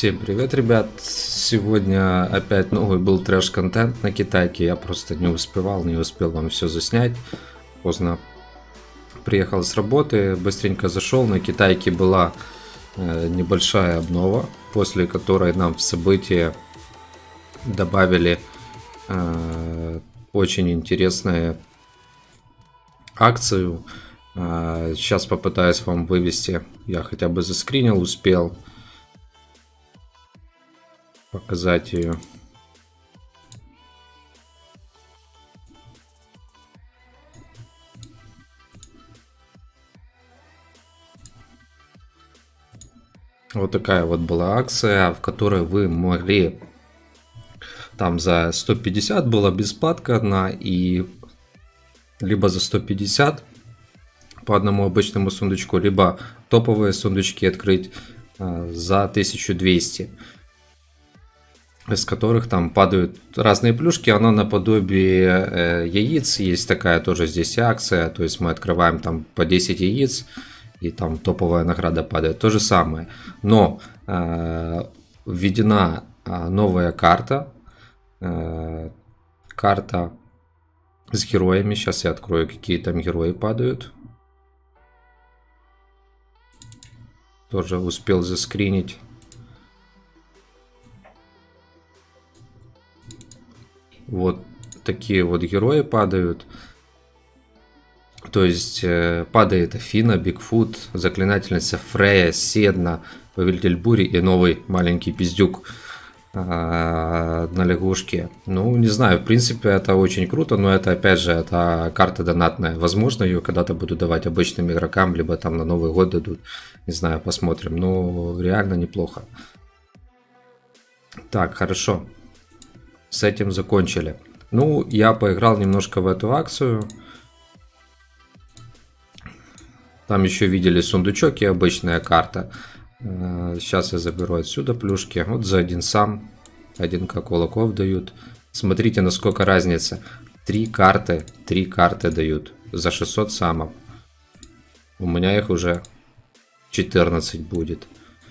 Всем привет, ребят! Сегодня опять новый был трэш-контент на Китайке. Я просто не успел вам все заснять. Поздно приехал с работы, быстренько зашел. На Китайке была небольшая обнова, после которой нам в события добавили очень интересную акцию. Сейчас попытаюсь вам вывести. Я хотя бы заскринил, успел показать ее. Вот такая вот была акция, в которой вы могли, там за 150 была бесплатка одна, и либо за 150 по одному обычному сундучку, либо топовые сундучки открыть за 1200, из которых там падают разные плюшки. Оно наподобие яиц. Есть такая тоже здесь акция. То есть мы открываем там по 10 яиц, и там топовая награда падает. То же самое. Но введена новая карта. Карта с героями. Сейчас я открою, какие там герои падают. Тоже успел заскринить. Вот такие вот герои падают. То есть падает Афина, Бигфут, Заклинательница Фрея, Седна, Повелитель Бури и новый маленький пиздюк на лягушке. Ну, не знаю, в принципе, это очень круто, но это, опять же, это карта донатная. Возможно, ее когда-то буду давать обычным игрокам, либо там на Новый год дадут. Не знаю, посмотрим. Но реально неплохо. Так, хорошо. С этим закончили. Ну, я поиграл немножко в эту акцию. Там еще видели сундучок и обычная карта. Сейчас я заберу отсюда плюшки. Вот за один сам, 1к кулаков дают. Смотрите, насколько разница. 3 карты дают за 600 самов. У меня их уже 14 будет.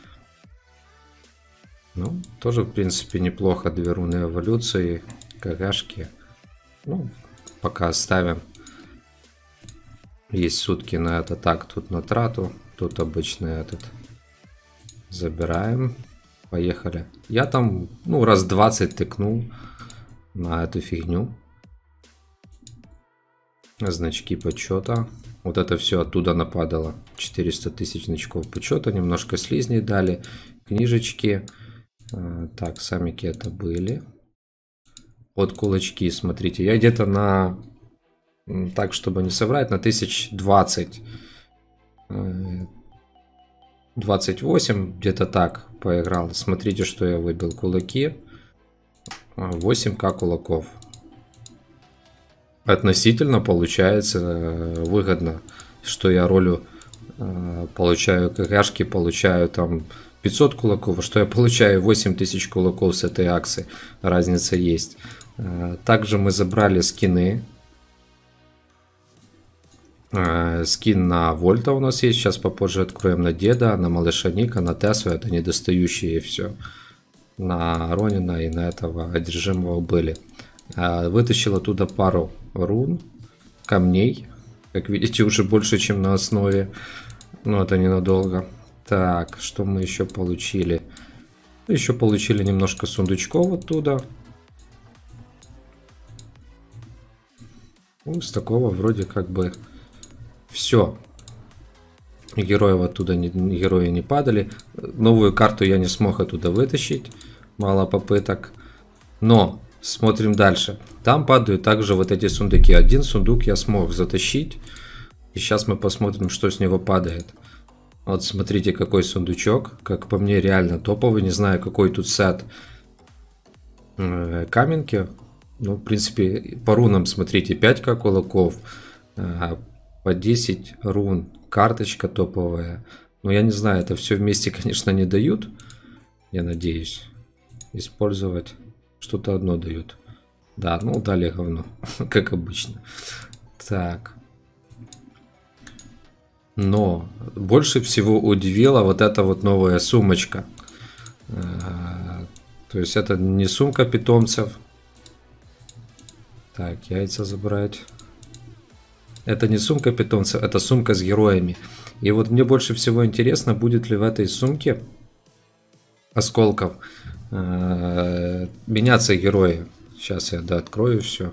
Ну, тоже, в принципе, неплохо. 2 руны эволюции, КГшки. Ну, пока оставим. Есть сутки на это. Так, тут на трату. Тут обычный этот. Забираем. Поехали. Я там, ну, раз 20 тыкнул на эту фигню. Значки почета. Вот это все оттуда нападало. 400 тысяч значков почета. Немножко слизней дали. Книжечки. Так, самики это были. Вот кулачки, смотрите. Я где-то на... Так, чтобы не соврать, на 1020. 28, где-то так поиграл. Смотрите, что я выбил. Кулаки. 8к кулаков. Относительно получается выгодно. Что я ролю получаю КГшки, получаю там 500 кулаков, а что я получаю 8000 кулаков с этой акции. Разница есть. Также мы забрали скины. Скин на Вольта у нас есть. Сейчас попозже откроем на Деда, на Малыша Ника, на Тесу. Это недостающие все. На Ронина и на этого одержимого были. Вытащил оттуда пару рун, камней. Как видите, уже больше, чем на основе. Но это ненадолго. Так, что мы еще получили? Еще получили немножко сундучков оттуда. Ну, с такого вроде как бы все. Героев оттуда герои не падали. Новую карту я не смог оттуда вытащить. Мало попыток. Но смотрим дальше. Там падают также вот эти сундуки. Один сундук я смог затащить. И сейчас мы посмотрим, что с него падает. Вот смотрите, какой сундучок. Как по мне, реально топовый. Не знаю, какой тут сет каменки. Ну, в принципе, по рунам, смотрите, 5к кулаков. По 10 рун. Карточка топовая. Но я не знаю, это все вместе, конечно, не дают. Я надеюсь. Использовать. Что-то одно дают. Да, ну дали говно. Как обычно. Так. Но больше всего удивила вот эта вот новая сумочка. То есть это не сумка питомцев. Так, яйца забрать. Это не сумка питомцев, это сумка с героями. И вот мне больше всего интересно, будет ли в этой сумке осколков меняться герои. Сейчас я открою все.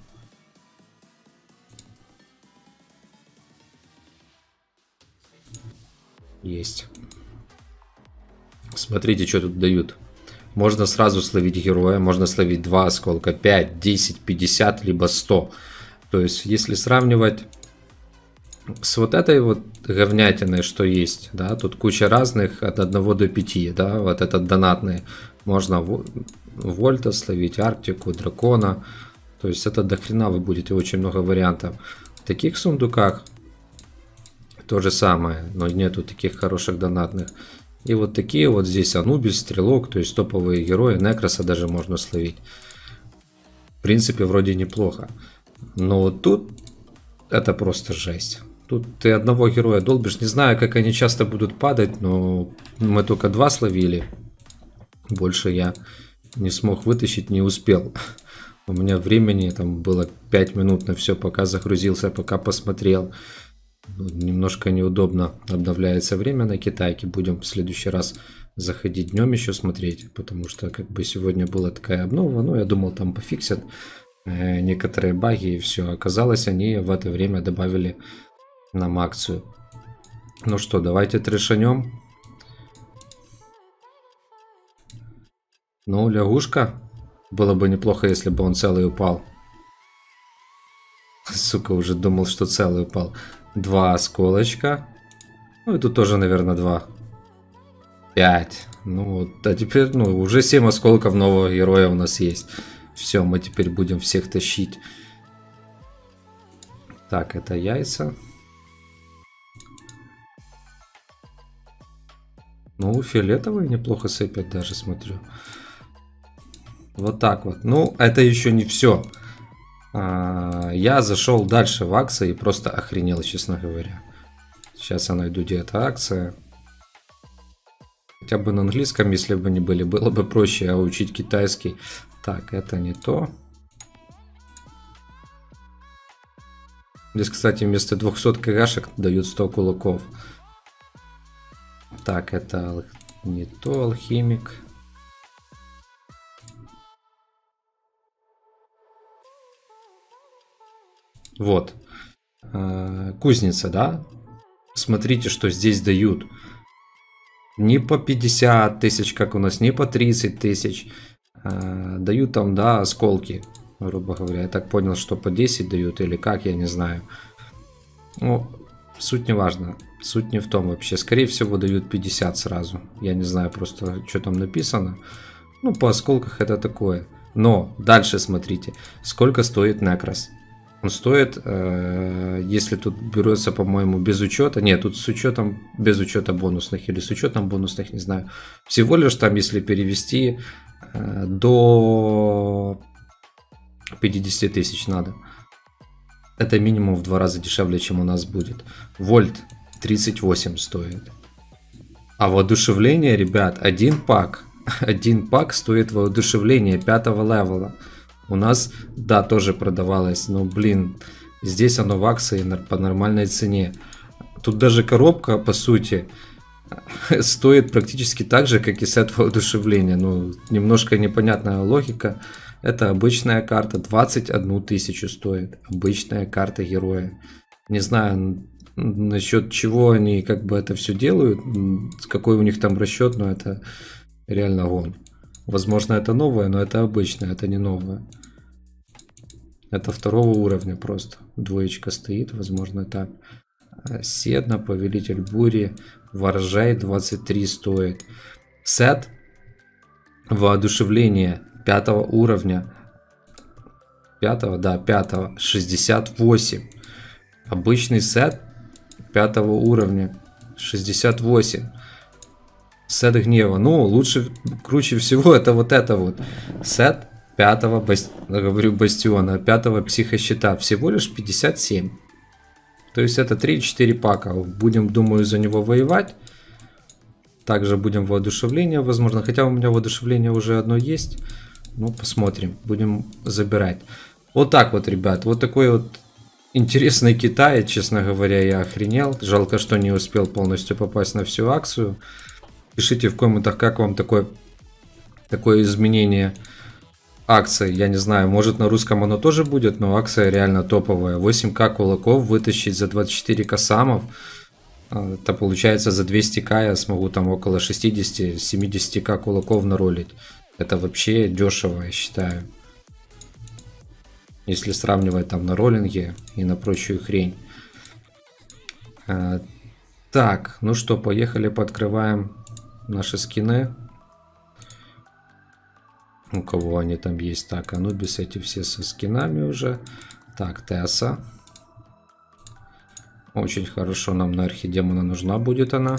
Есть. Смотрите, что тут дают. Можно сразу словить героя, можно словить 2 осколка, 5, 10, 50, либо 100. То есть, если сравнивать с вот этой вот говнятиной, что есть, да, тут куча разных от 1 до 5, да, вот этот донатный. Можно Вольта словить, Арктику, Дракона. То есть, это до хрена вы будете очень много вариантов. В таких сундуках то же самое, но нету таких хороших донатных. И вот такие вот здесь Анубис, Стрелок, то есть топовые герои. Некроса даже можно словить. В принципе, вроде неплохо. Но вот тут это просто жесть. Тут ты одного героя долбишь. Не знаю, как они часто будут падать, но мы только 2 словили. Больше я не смог вытащить, не успел. У меня времени там было 5 минут на все, пока загрузился, пока посмотрел. Немножко неудобно обновляется время на Китайке. Будем в следующий раз заходить днем еще смотреть, потому что как бы сегодня была такая обнова. Ну, я думал, там пофиксят некоторые баги и все. Оказалось, они в это время добавили нам акцию. Ну что, давайте трешанем. Ну, лягушка. Было бы неплохо, если бы он целый упал. Сука, уже думал, что целый упал. 2 осколочка. Ну и тут тоже, наверное, 2. 5. Ну вот, а теперь, ну, уже 7 осколков нового героя у нас есть. Все, мы теперь будем всех тащить. Так, это яйца. Ну, фиолетовые неплохо сыпят даже, смотрю. Вот так вот. Ну, это еще не все. Я зашел дальше в акции и просто охренел, честно говоря. Сейчас я найду, где эта акция. Хотя бы на английском, если бы не были, было бы проще учить китайский. Так, это не то. Здесь, кстати, вместо 200 кгшек дают 100 кулаков. Так, это не то, алхимик. Вот. Кузница, да? Смотрите, что здесь дают. Не по 50 тысяч, как у нас, не по 30 тысяч. Дают там, да, осколки, грубо говоря. Я так понял, что по 10 дают или как, я не знаю. Ну, суть не важна. Суть не в том вообще. Скорее всего, дают 50 сразу. Я не знаю просто, что там написано. Ну, по осколках это такое. Но дальше смотрите. Сколько стоит Некрос? Он стоит, если тут берется, по-моему, без учета. Нет, тут с учетом, без учета бонусных или с учетом бонусных, не знаю. Всего лишь там, если перевести, до 50 тысяч надо. Это минимум в 2 раза дешевле, чем у нас будет. Вольт 38 стоит. А воодушевление, ребят, один пак стоит воодушевление 5-го левела. У нас, да, тоже продавалось, но, блин, здесь оно в акции по нормальной цене. Тут даже коробка, по сути, стоит практически так же, как и сет воодушевления. Ну, немножко непонятная логика. Это обычная карта, 21 тысячу стоит. Обычная карта героя. Не знаю, насчет чего они как бы это все делают, какой у них там расчет, но это реально гон. Возможно, это новое, но это обычное, это не новое. Это 2-го уровня просто. Двоечка стоит, возможно, так. Седна, Повелитель Бури, Ворожай 23 стоит. Сет воодушевление 5-го уровня. 5-го, да, 5-го, 68. Обычный сет 5-го уровня, 68. Сет гнева. Ну, лучше, круче всего это вот сет 5-го, говорю, бастиона, 5-го психощита. Всего лишь 57. То есть это 3-4 пака. Будем, думаю, за него воевать. Также будем воодушевление, возможно. Хотя у меня воодушевление уже одно есть. Ну, посмотрим. Будем забирать. Вот так вот, ребят. Вот такой вот интересный Китай. Честно говоря, я охренел. Жалко, что не успел полностью попасть на всю акцию. Пишите в комментах, как вам такое изменение акции. Я не знаю, может на русском оно тоже будет, но акция реально топовая. 8к кулаков вытащить за 24к самов. Это получается за 200к я смогу там около 60-70к кулаков наролить. Это вообще дешево, я считаю. Если сравнивать там на роллинге и на прочую хрень. Так, ну что, поехали, пооткрываем наши скины. У кого они там есть? Так, Анубис, эти все со скинами уже. Так, Тесса. Очень хорошо, нам на архидемона нужна будет она.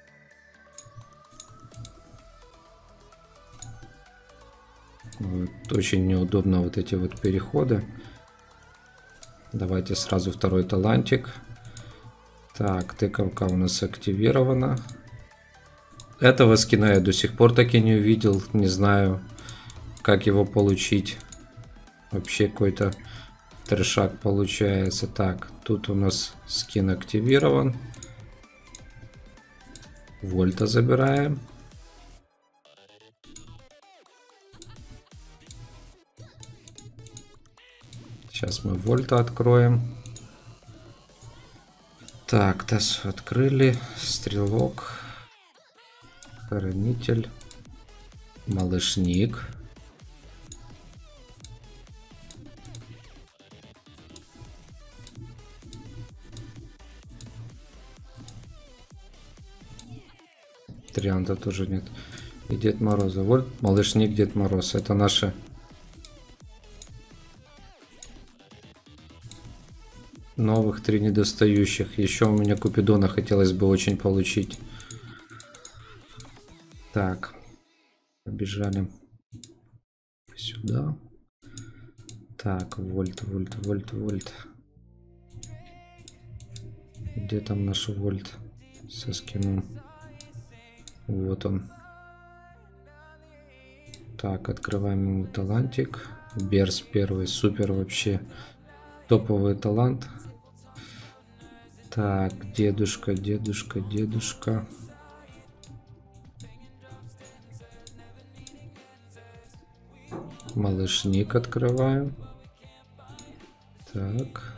Вот, очень неудобно вот эти вот переходы. Давайте сразу второй талантик. Так, тыковка у нас активирована. Этого скина я до сих пор таки не увидел. Не знаю, как его получить. Вообще какой-то трешак получается. Так, тут у нас скин активирован. Вольта забираем. Сейчас мы Вольта откроем. Так, Тессу открыли. Стрелок. Хранитель. Малышник. Трианта тоже нет. И Дед Мороза. Вот Малышник, Дед Мороз. Это наши новых 3 недостающих. Еще у меня Купидона хотелось бы очень получить. Так. Побежали сюда. Так, Вольт. Где там наш Вольт со скином? Вот он. Так, открываем ему талантик. Берс первый, супер вообще. Топовый талант. Так, дедушка. Малышник открываем. Так.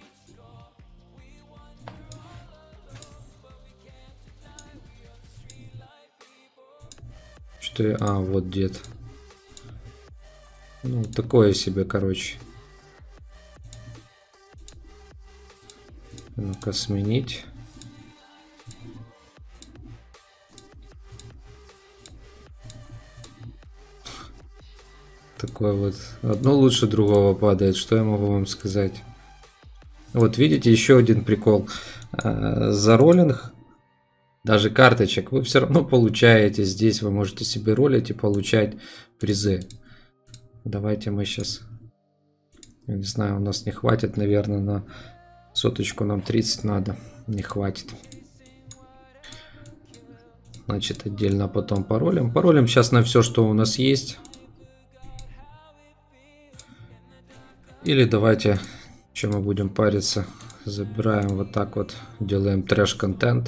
Что я... А, вот дед. Ну, такое себе, короче. Ну-ка, сменить. Такое вот. Одно лучше другого падает. Что я могу вам сказать? Вот видите, еще один прикол. За роллинг, даже карточек, вы все равно получаете. Здесь вы можете себе ролить и получать призы. Давайте мы сейчас... Я не знаю, у нас не хватит, наверное, на соточку. Нам 30 надо. Не хватит. Значит, отдельно потом паролем. Паролем сейчас на все, что у нас есть. Или давайте, чем мы будем париться, забираем вот так вот, делаем трэш-контент.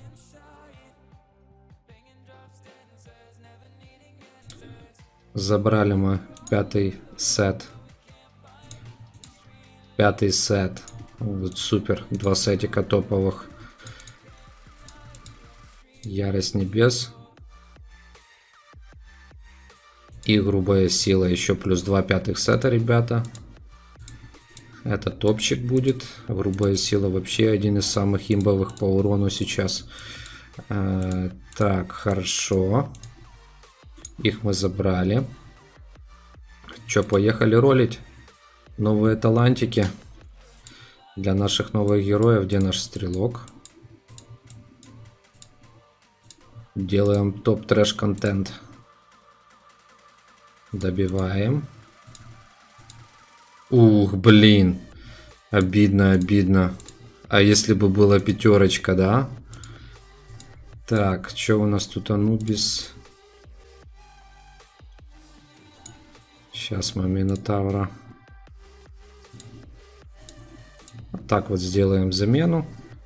Забрали мы пятый сет. Вот супер, 2 сетика топовых. Ярость небес. И грубая сила, еще плюс 2 пятых сета, ребята. Это топчик будет. Грубая сила вообще один из самых имбовых по урону сейчас. Так, хорошо. Их мы забрали. Че, поехали ролить? Новые талантики. Для наших новых героев. Где наш стрелок? Делаем топ трэш контент. Добиваем. Ух, блин. Обидно. А если бы была пятерочка, да? Так, что у нас тут? Анубис. Сейчас мы Минотавра. Так вот сделаем замену.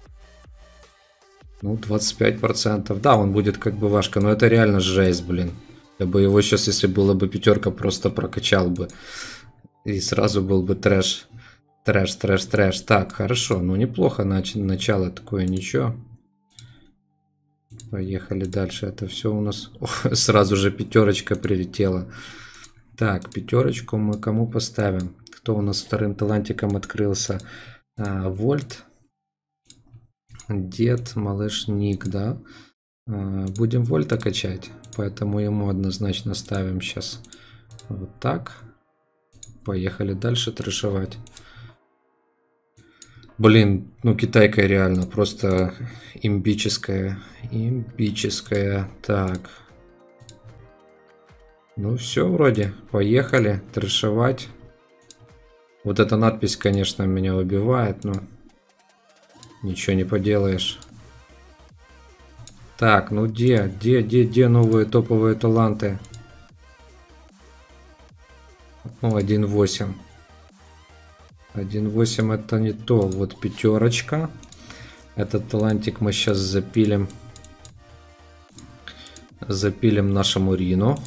Ну, 25%. Да, он будет как бы Вашка, но это реально жесть, блин. Я бы его сейчас, если была бы пятерка, просто прокачал бы. И сразу был бы трэш. Трэш, трэш, трэш. Так, хорошо. Ну, неплохо. Начало такое, ничего. Поехали дальше. Это все у нас... Сразу же пятерочка прилетела. Так, пятерочку мы кому поставим? Кто у нас вторым талантиком открылся? Вольт. Дед, малыш, Ник, да? Будем Вольта качать. Поэтому ему однозначно ставим сейчас вот так. Поехали дальше трэшевать. Блин, ну китайка реально просто имбическая. Имбическая. Так. Ну все вроде. Поехали трэшевать. Вот эта надпись, конечно, меня убивает, но ничего не поделаешь. Так, ну где новые топовые таланты? Ну, 1.8. 1.8 это не то. Вот пятерочка. Этот талантик мы сейчас запилим. Запилим нашему Рину.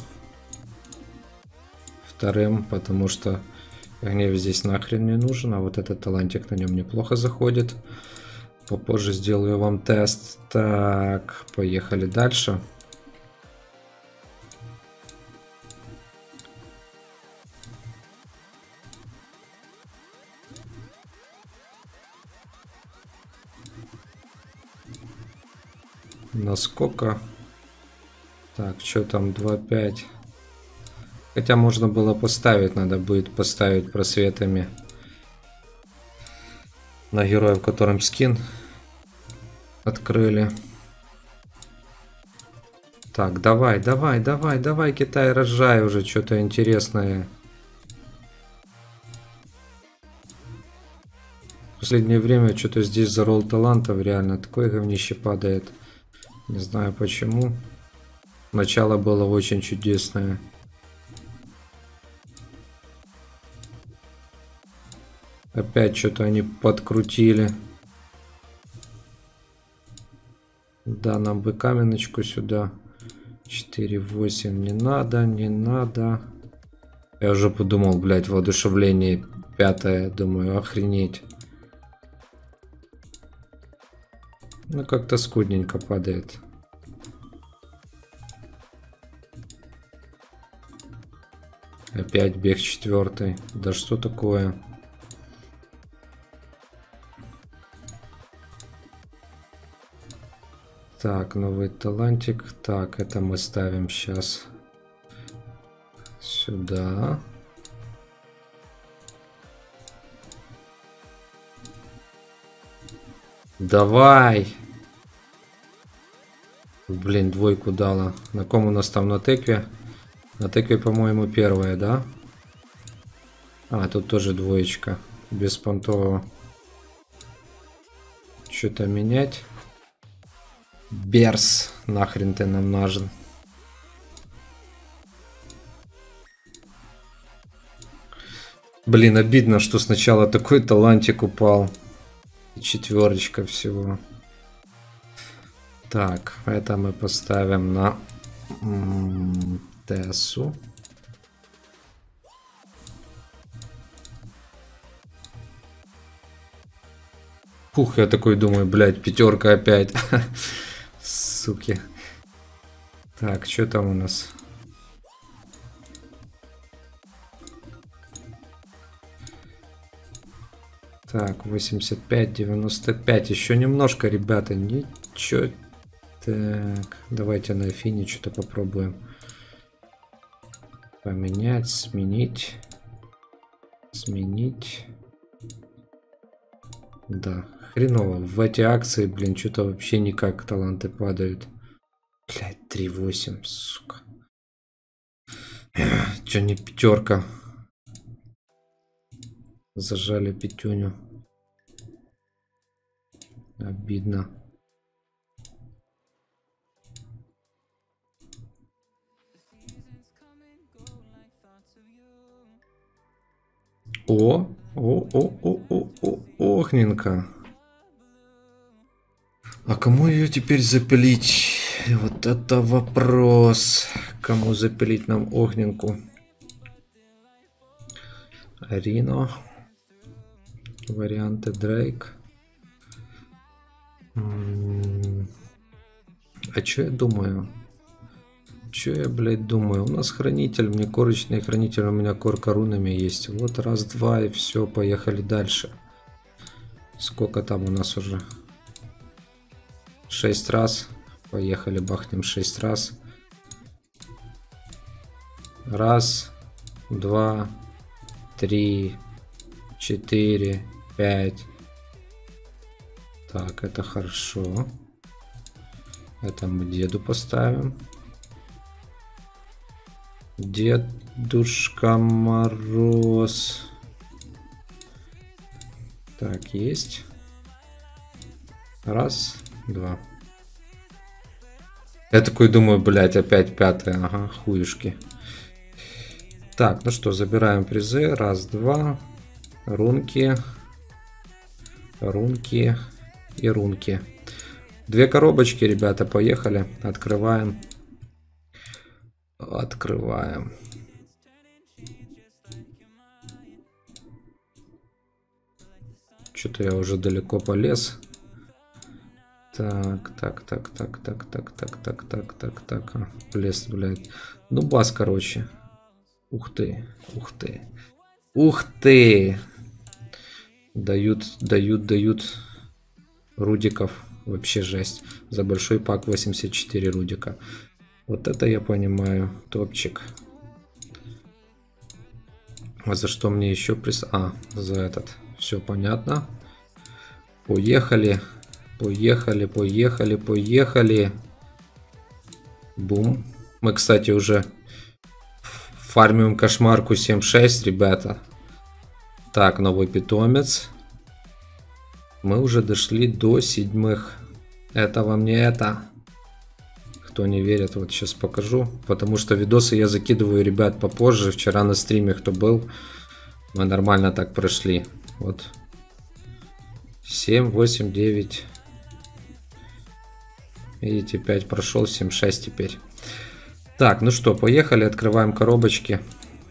Вторым, потому что гнев здесь нахрен не нужен. А вот этот талантик на нем неплохо заходит. Попозже сделаю вам тест. Так, поехали дальше. Насколько? Так, что там 2.5? Хотя можно было поставить, надо будет поставить просветами на героя, в котором скин открыли. Так, давай, Китай, рожай уже что-то интересное. В последнее время что-то здесь за ролл талантов реально такое говнище падает. Не знаю почему. Начало было очень чудесное. Опять что-то они подкрутили. Да, нам бы каменочку сюда. 4.8 не надо, не надо. Я уже подумал, блядь, воодушевление 5. Думаю, охренеть. Ну, как-то скудненько падает. Опять бег 4. Да что такое? Так, новый талантик. Так, это мы ставим сейчас сюда. Давай! Блин, двойку дала. На ком у нас там на тыкве? На тыкве, по-моему, первая, да? А, тут тоже двоечка. Беспонтового. Что-то менять. Берс. Нахрен ты нам нужен. Блин, обидно, что сначала такой талантик упал. И 4 всего. Так, это мы поставим на Тессу. Фух, я такой думаю, блядь, 5 опять. Суки. Так, что там у нас? Так, 85, 95. Еще немножко, ребята. Ничего. Так, давайте на Афине что-то попробуем. Поменять, сменить. Сменить. Да, хреново. В эти акции, блин, что-то вообще никак таланты падают. Блядь, 3.8, сука. Че не 5? Зажали пятюню. Обидно. Огненка. А кому ее теперь запилить? Вот это вопрос. Кому запилить нам огненку? Рино. Варианты Дрейк. А что я думаю? Что я, блядь, думаю? У нас хранитель, мне корочный хранитель, у меня корка рунами есть. Вот раз, два и все, поехали дальше. Сколько там у нас уже? 6 раз. Поехали, бахнем 6 раз. Раз, два, 3, 4, 5. Так, это хорошо. Это мы деду поставим. Дедушка Мороз. Так, есть. Раз, два. Я такой думаю, блять, опять пятая. Ага, хуюшки. Так, ну что, забираем призы. Раз, два. Рунки. Рунки и рунки. 2 коробочки, ребята, поехали. Открываем. Открываем. Что-то я уже далеко полез. Так. Полез, блядь. Ну, бас, короче. Ух ты. Ух ты. Дают рудиков. Вообще жесть. За большой пак 84 рудика. Вот это я понимаю. Топчик. А за что мне еще за этот. Все понятно. Поехали. Поехали. Бум. Мы, кстати, уже фармим кошмарку 7-6, ребята. Так, новый питомец. Мы уже дошли до 7. Это вам не это. Кто не верит, вот сейчас покажу. Потому что видосы я закидываю, ребят, попозже. Вчера на стриме, кто был, мы нормально так прошли. Вот. 7, 8, 9. Видите, 5 прошел, 7, 6 теперь. Так, ну что, поехали, открываем коробочки.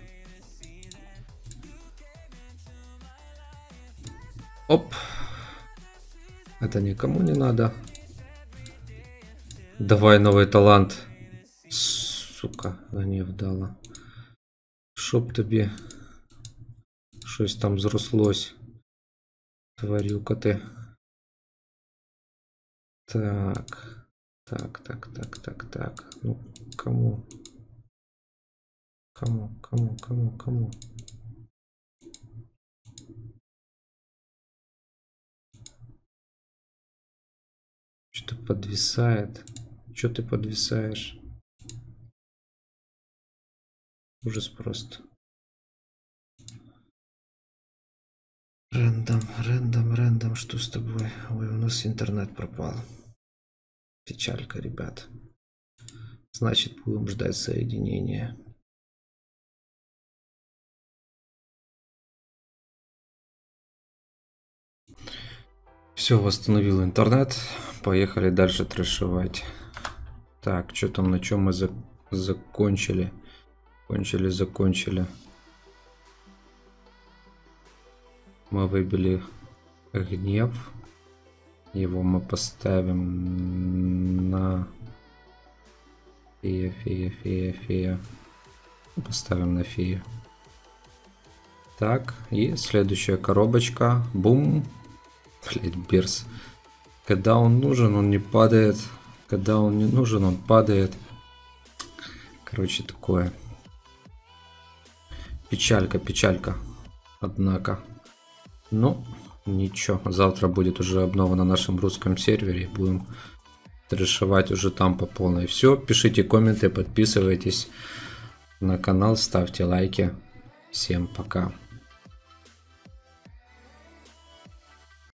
Оп. Это никому не надо. Давай новый талант. Сука, гнев дала. Чтоб тобі щось там зрослось. Тварюка ти. Так. Ну, кому? Что-то подвисает. Что ты подвисаешь? Ужас просто. Рэндом. Что с тобой? Ой, у нас интернет пропал. Печалька, ребят. Значит, будем ждать соединения. Все, восстановил интернет. Поехали дальше трэшевать. Так, что там, на чем мы закончили? Закончили. Мы выбили гнев. Его мы поставим на фея. Поставим на фею. Так, и следующая коробочка. Бум. Блять, Берс. Когда он нужен, он не падает. Когда он не нужен, он падает. Короче, такое. Печалька. Однако. Ну, ничего. Завтра будет уже обнова на нашем русском сервере. Будем трэшевать уже там по полной. Все, пишите комменты, подписывайтесь на канал, ставьте лайки. Всем пока.